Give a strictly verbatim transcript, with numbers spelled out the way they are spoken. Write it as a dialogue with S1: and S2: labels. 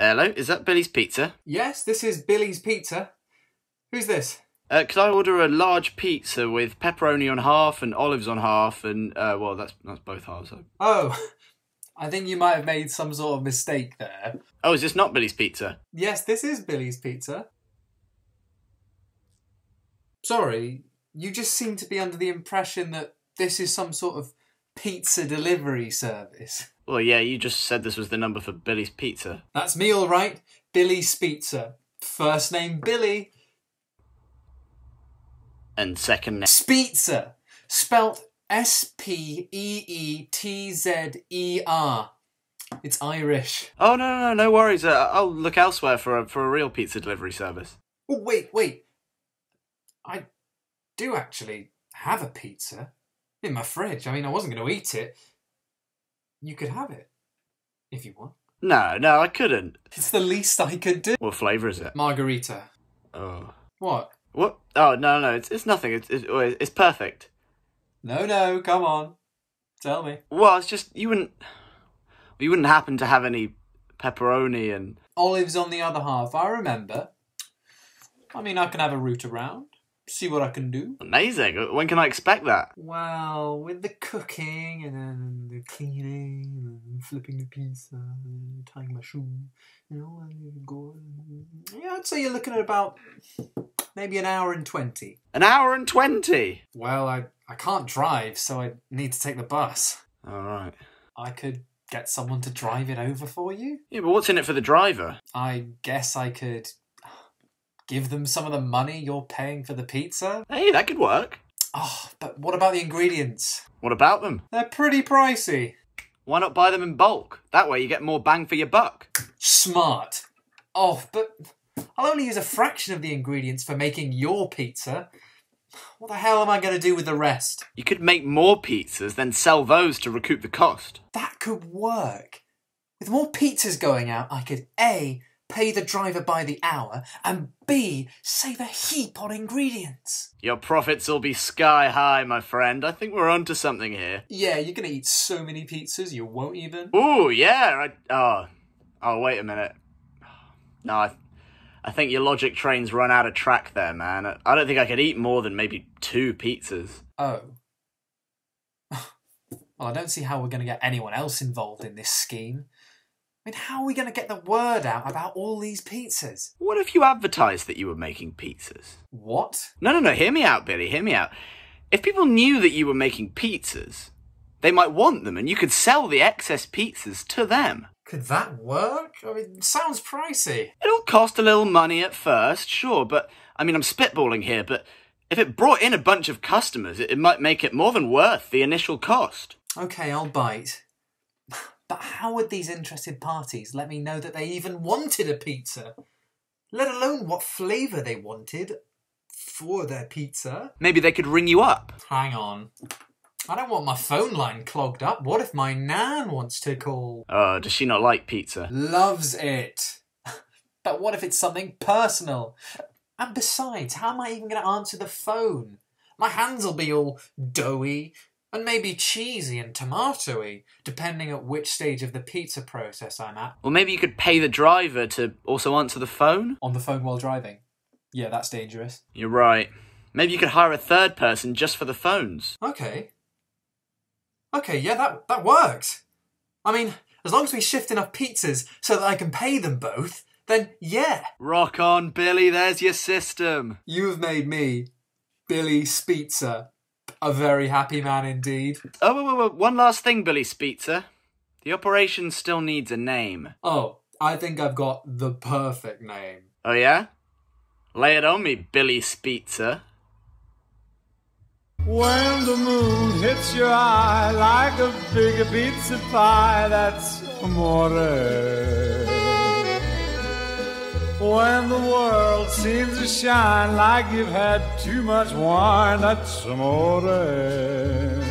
S1: Hello, is that Billy's Pizza?
S2: Yes, this is Billy's Pizza. Who's this?
S1: Uh, could I order a large pizza with pepperoni on half and olives on half and, uh, well, that's that's both halves. So.
S2: Oh, I think you might have made some sort of mistake there.
S1: Oh, is this not Billy's Pizza?
S2: Yes, this is Billy's Pizza. Sorry, you just seem to be under the impression that this is some sort of pizza delivery service.
S1: Well, yeah, you just said this was the number for Billy's Pizza.
S2: That's me, all right. Billy's Pizza. First name Billy.
S1: And second name...
S2: Speetzer. Spelt S P E E T Z E R. It's Irish.
S1: Oh, no, no, no, no worries. Uh, I'll look elsewhere for a, for a real pizza delivery service.
S2: Oh, wait, wait. I do actually have a pizza in my fridge. I mean, I wasn't going to eat it. You could have it, if you want.
S1: No, no, I couldn't.
S2: It's the least I could do.
S1: What flavour is it?
S2: Margarita.
S1: Oh.
S2: What?
S1: What? Oh, no, no, it's it's nothing. It's it's, it's perfect.
S2: No, no, come on. Tell me.
S1: Well, it's just, you wouldn't... You wouldn't happen to have any pepperoni and...
S2: Olives on the other half, I remember. I mean, I can have a route around. See what I can do.
S1: Amazing. When can I expect that?
S2: Well, with the cooking and then the cleaning and flipping the pizza and tying my shoe, you know, and go. Yeah, I'd say you're looking at about maybe an hour and twenty.
S1: An hour and twenty?
S2: Well, I, I can't drive, so I need to take the bus.
S1: All right.
S2: I could get someone to drive it over for you.
S1: Yeah, but what's in it for the driver?
S2: I guess I could give them some of the money you're paying for the pizza.
S1: Hey, that could work.
S2: Oh, but what about the ingredients?
S1: What about them?
S2: They're pretty pricey.
S1: Why not buy them in bulk? That way you get more bang for your buck.
S2: Smart. Oh, but I'll only use a fraction of the ingredients for making your pizza. What the hell am I going to do with the rest?
S1: You could make more pizzas, then sell those to recoup the cost.
S2: That could work. With more pizzas going out, I could A, pay the driver by the hour, and B, save a heap on ingredients.
S1: Your profits will be sky high, my friend. I think we're onto something here.
S2: Yeah, you're going to eat so many pizzas you won't even.
S1: Ooh, yeah. I, oh, oh, wait a minute. No, I, I think your logic train's run out of track there, man. I, I don't think I could eat more than maybe two pizzas.
S2: Oh. Well, I don't see how we're going to get anyone else involved in this scheme. I mean, how are we going to get the word out about all these pizzas?
S1: What if you advertised that you were making pizzas?
S2: What?
S1: No, no, no, hear me out, Billy, hear me out. If people knew that you were making pizzas, they might want them and you could sell the excess pizzas to them.
S2: Could that work? I mean, it sounds pricey.
S1: It'll cost a little money at first, sure, but, I mean, I'm spitballing here, but if it brought in a bunch of customers, it, it might make it more than worth the initial cost.
S2: Okay, I'll bite. But how would these interested parties let me know that they even wanted a pizza? Let alone what flavour they wanted for their pizza.
S1: Maybe they could ring you up.
S2: Hang on. I don't want my phone line clogged up. What if my nan wants to call?
S1: Oh, does she not like pizza?
S2: Loves it. But what if it's something personal? And besides, how am I even going to answer the phone? My hands will be all doughy. And maybe cheesy and tomatoey, depending at which stage of the pizza process I'm at.
S1: Or maybe you could pay the driver to also answer the phone?
S2: On the phone while driving? Yeah, that's dangerous.
S1: You're right. Maybe you could hire a third person just for the phones.
S2: Okay. Okay, yeah, that, that works. I mean, as long as we shift enough pizzas so that I can pay them both, then yeah.
S1: Rock on, Billy, there's your system.
S2: You've made me, Billy Speetzer, a very happy man indeed.
S1: Oh, wait, wait, wait. One last thing, Billy Speetzer. The operation still needs a name.
S2: Oh, I think I've got the perfect name.
S1: Oh, yeah? Lay it on me, Billy Speetzer.
S3: When the moon hits your eye like a big pizza pie, that's amore. When the world seems to shine like you've had too much wine, that's amore.